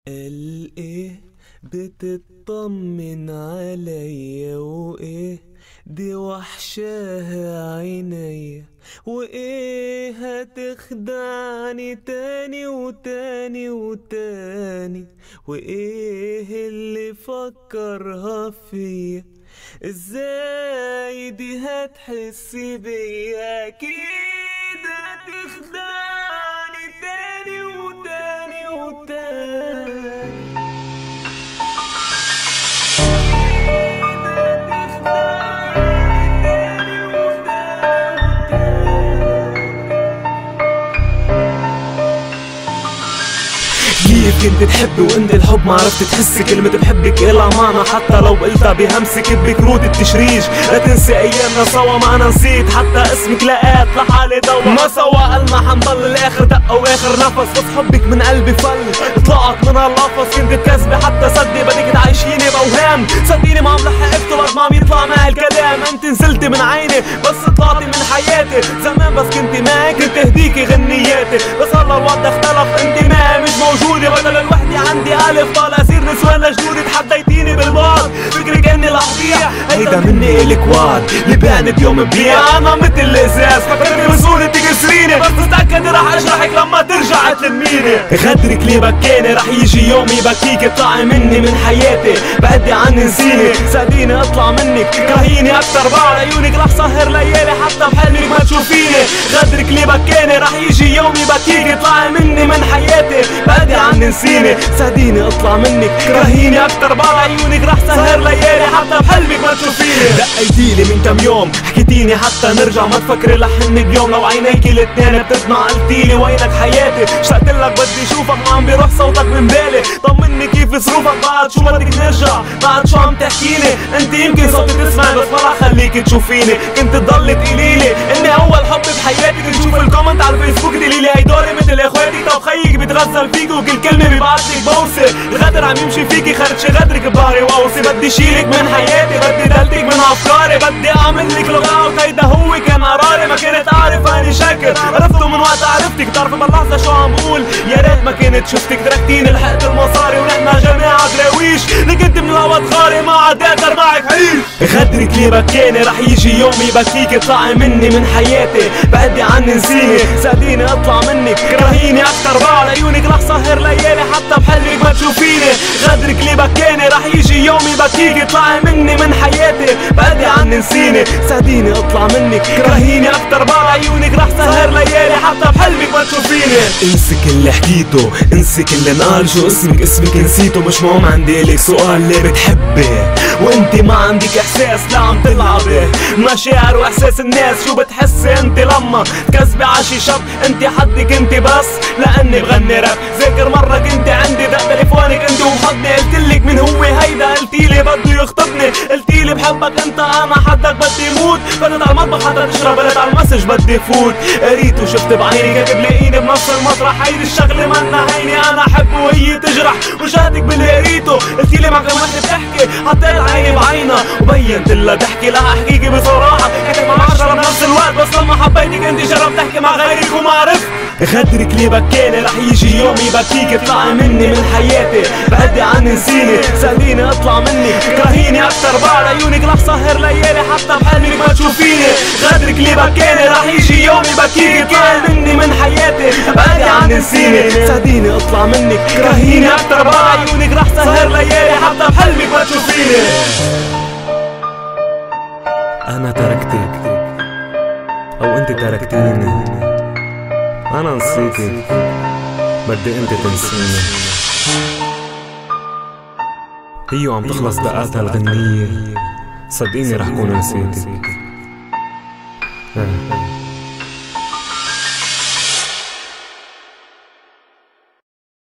الايه بتطمن عليا وايه دي وحشاها عينيا وايه هتخدعني تاني وتاني وتاني وايه اللي فكرها فيا ازاي دي هتحس بيا اكيد هتخدعني تاني وتاني وتاني كيف كنت تحبي وانت الحب ما عرفت تحسي كلمة بحبك إلها معنى حتى لو قلتها بهمسك بكروت التشريج لا تنسي ايامنا سوا ما انا نسيت حتى اسمك لقيت لحالي دوا ما سوا قلنا حنضل الاخر دقة واخر نفس بس حبك من قلبي فل طلعت من هالقفص كنت بكذبي حتى صدقي بدك تعيشيني بأوهام صدقيني ما عم لحقت طلعت ما عم يطلع معي الكلام انت نزلتي من عيني بس طلعتي من حياتي زمان بس كنتي معي كنت اهديكي غنياتي بس هلا الوضع اختلف انت معي مش موجودة بدل الوحدة عندي ألف طال أصير نسوان لجدودي تحديتيني بالبعد فكرك اني لحظيع هيدا مني إلك وعد اللي بعني بيوم ببيع انا مثل الازاز فكرتي بسهولة تكسريني بس تتأكدي راح اشرحك لما ترجع تلميني غدرك ليه بكاني راح يجي يوم يبكيك اطلعي مني من حياتي بعدي عني نسيني ساعديني اطلع منك كرهيني اكتر بعد عيونك راح سهر ليالي حتى بحلمك ما تشوفيني غدرك ليه بكاني راح يجي يوم يبكيك اطلعي مني من حياتي بعدي عني نسيني ساعديني اطلع منك كرهيني اكتر بعد عيونك راح سهر ليالي حتى بحلمك ما تشوفيني دقيتيلي من كم يوم حكيتيني حتى نرجع ما تفكري لحني بيوم لو عينيكي الاتنين بتدمع قلتيلي وينك حياتي اشتقتلك بدي اشوفك ما عم بيروح صوتك من بالي طمني كيف ظروفك بعد شو بدك نرجع بعد شو عم تحكيني انت يمكن صوتي تسمعي بس ما راح خليكي تشوفيني كنت تضلي تقوليلي اني اول حب بحياتي كنت تشوف الكومنت على الفيسبوك تقوليلي هيدولي مثل اخواتي طب خيك بيتغزل فيكي وكل كلمه بيبعتلك بوسه الغدر عم يمشي فيكي خرجي غدرك بظهري واوصي بدي شيلك من حياتي بدي دلتك من افكاري بدي اعمل لك لوك اوت هيدا هو كان قراري ما كنت اعرف اني شاكر عرفته من وقت عرفتك بتعرفي باللحظه شو عم بقول يا ريت ما كنت شفتك تركتيني لحقت المصاري ونحنا جماعه دراويش اللي كنت من الهوا تغاري ما عاد اقدر معك عيش غدرك ليه بكاني راح يجي يوم يبكيك اطلعي مني من حياتي بعدي عني نسيني ساعديني اطلع منك كرهيني اكتر بعد عيونك راح سهر ليالي حتى بحلمك ما تشوفيني غدرك ليه بكاني راح يجي يوم يبكيك اطلعي مني من حياتي بعدي عني نسيني ساعديني اطلع منك كرهيني اكتر بعد عيونك راح سهر ليالي حتى بحلمك ما تشوفيني انسي كل اللي حكيته انسي كل اللي انقال شو اسمك نسيته مش مهم عندي لك سؤال ليه بتحبي وانت ما عندك احساس لا عم تلعبي مشاعر واحساس الناس شو بتحسي انت لما تكذبي عشي شب انت حدك انت بس لاني بغني راب ذاكر مرة كنت عندي دق تليفونك انت وبحضني قلتلك من هو هيدا قلتيلي بده يخطبني قلتيلي بحبك انت انا حدك بدي موت فتت على المطبخ حتى تشرب قلت على المسج بدي فوت قريت وشفت بعيني كاتب لاقيني بنفس المطرح هيدي الشغلة منا هيني انا احب وهي تجرح وشهدك باللي قريته قلتيلي معك لما بتحكي حطيت عيني بعينها وبينت لها ضحكي لها احكيكي بصراحة كنت مع 10 بنفس الوقت بس لما حبيتك انت جربت تحكي مع غيرك وما عرفت غدرك ليه بكاني راح يجي يوم يبكيك اطلعي مني من حياتي بعدي عني نسيني ساعديني اطلع منك كرهيني اكتر بعد عيونك راح سهر ليالي حتى بحلمك ما تشوفيني غدرك ليه بكاني راح يجي يوم يبكيك اطلعي مني من حياتي بعدي عني نسيني ساعديني اطلع منك كرهيني اكتر بعد عيونك راح سهر ليالي حتى بحلمك ما تشوفيني انا تركتك او انت تركتيني أنا نسيتك بدي أنت تنسيني هي وعم تخلص دقاتها الغنية صدقيني رح كون نسيتك